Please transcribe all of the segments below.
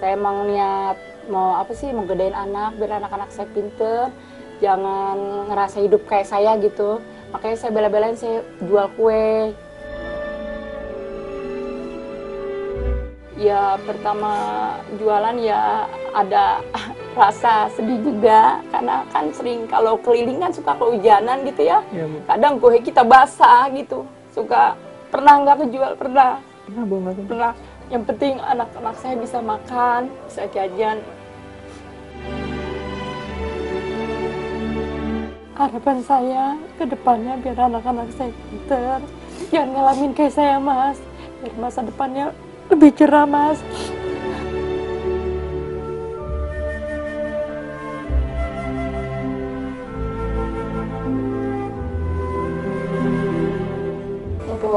Saya emang niat mau apa sih, mau gedein anak biar anak-anak saya pinter, jangan ngerasa hidup kayak saya gitu. Makanya saya bela-belain saya jual kue. Ya pertama jualan ya ada rasa sedih juga karena kan sering kalau keliling kan suka kehujanan gitu ya. Iya, Bu. Kadang kue kita basah gitu. Suka pernah nggak kejual, pernah. Pernah, Bu, nggak? Pernah. Yang penting anak-anak saya bisa makan, bisa jajan. Harapan saya ke depannya biar anak-anak saya pinter. Jangan ngalamin kayak saya, Mas. Biar masa depannya lebih cerah, Mas. Ibu,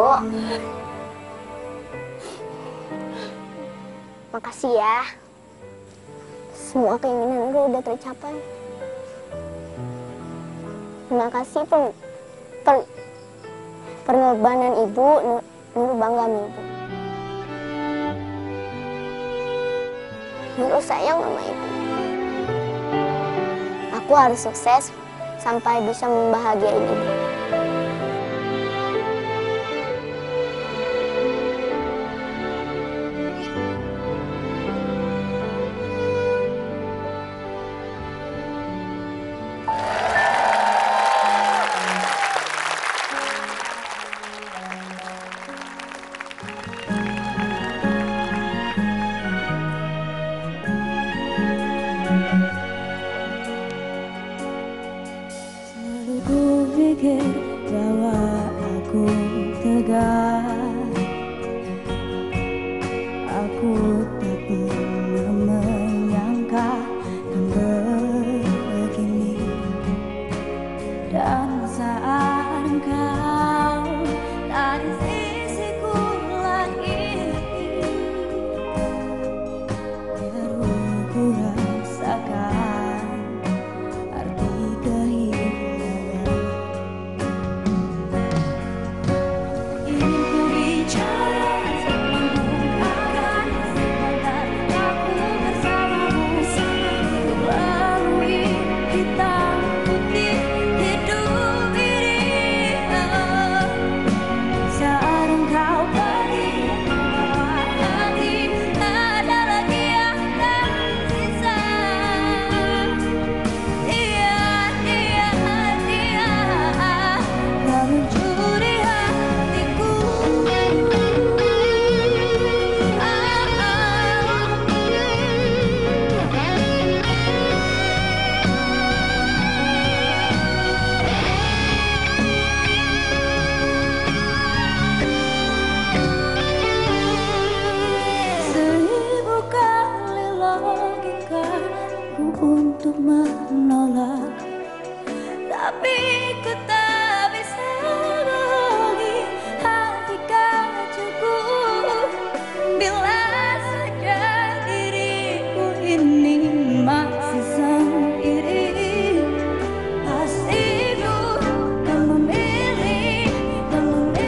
makasih ya. Semua keinginan gue udah tercapai. Terima kasih pengorbanan Ibu, Nur bangga sama Ibu. Nur sayang sama Ibu. Aku harus sukses sampai bisa membahagiain Ibu. Selalu kupikir bahwa aku tegar, aku tak pernah menyangka dan begini. Dan saat engkau tak di sisiku lagi, baru ku rasakan arti kehilangan. Ingin ku bicara mengungkapkan semangat aku bersamamu, melalui hitam putih hidup ini. Saat engkau pergi, membawa hati, tak ada lagi yang tersisa. Dia telah mencuri hatiku. Seribu kali logikaku untuk menolak, tapi ku tak bisa bohongi hati kacuku. Bila saja diriku ini masih sendiri, pasti ku akan memilihmu.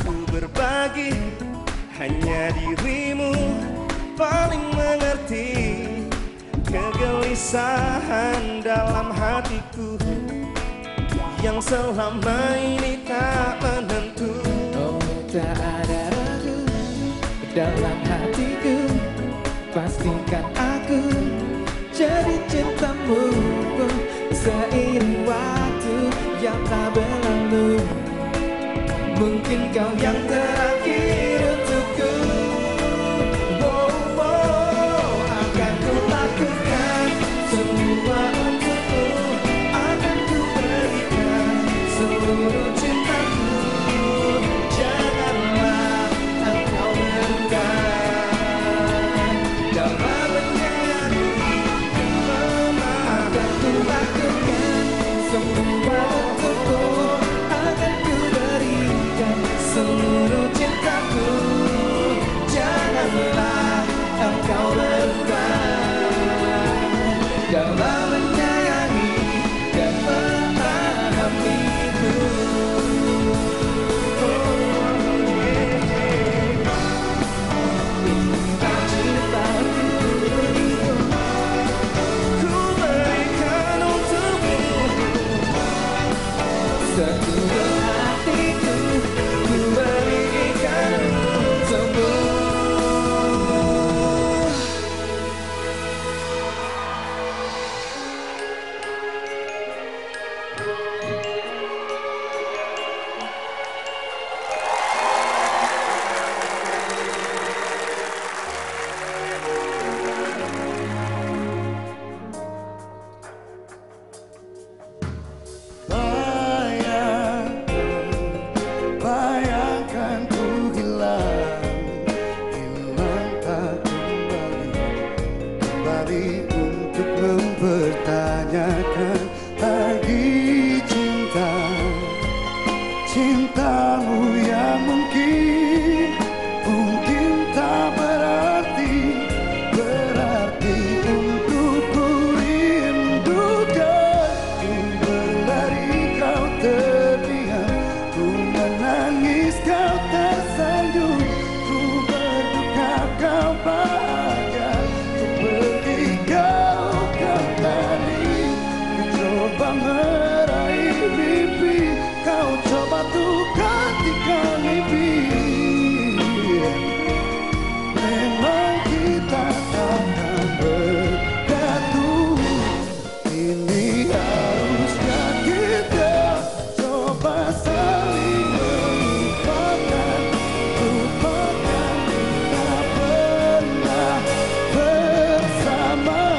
ku berbagi, hanya dirimu paling mengerti kegelisahan dalam hatiku yang selama ini tak menentu. Oh, tak ada ragu dalam hatiku, pastikan aku jadi cintamu seiring waktu yang tak berlalu. Mungkin kau yang terakhir untukku. Oh, oh, akan ku lakukan semua untukmu, akan ku berikan seluruh cintaku. Janganlah engkau melukai dalam menyayangi. Akan ku lakukan semua untukmu, akan ku berikan seluruh cintaku. Janganlah engkau melukai dalam menyayangi dan memahamiku. Inilah cintaku, Ku berikan untukmu seluruh hatiku, ku berikan untukmu. Bayangkan ku hilang, hilang tak kembali untuk mempertanyakan lagi cinta, cintamu yang mungkin tak berarti untukku rindukan. Ku berlari kau terdiam, ku menangis kau tersenyum, ku berduka kau bahagia, ku pergi kau kembali. Ku coba meraih mimpi, kau coba tuh gantikan mimpi. Memang kita akan bersatu, ini haruskah kita coba saling melupakan, lupakan kita pernah bersama.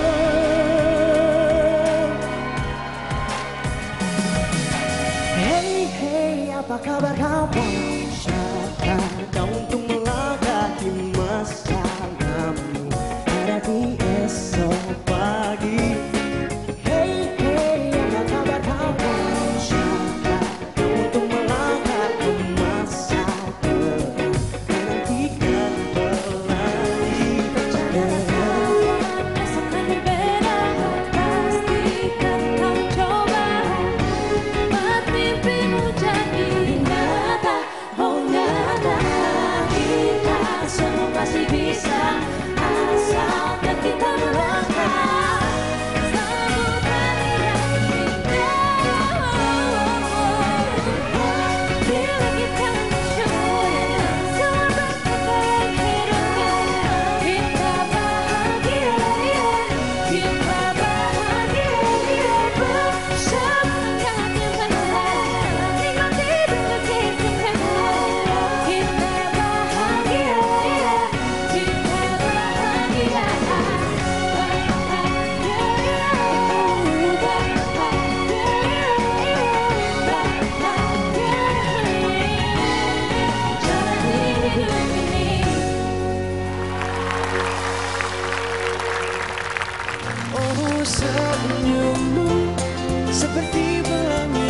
Hey, hey, apa kabar kawan? Siapa kau untuk melangkahi masalahmu hadapi esok pagi? Hey, hey, apa kabar kawan? Siapa kau untuk melangkahi masa depan menantikan pelangi? Esok kan berbeda, pastikan kau coba buat mimpimu jadi nyata. Oh nyata, kita semua pasti bisa, asalkan kita melangkah. Sambut hari yang indah. Bila kita mensyukuri semua berkah hidupnya, kita bahagia, kita bahagia bersama. Jangan nyimpan tinggal tidur kita berdua. Kita bahagia, kita bahagia. Jalani hidup ini. Oh, senyummu seperti pelangi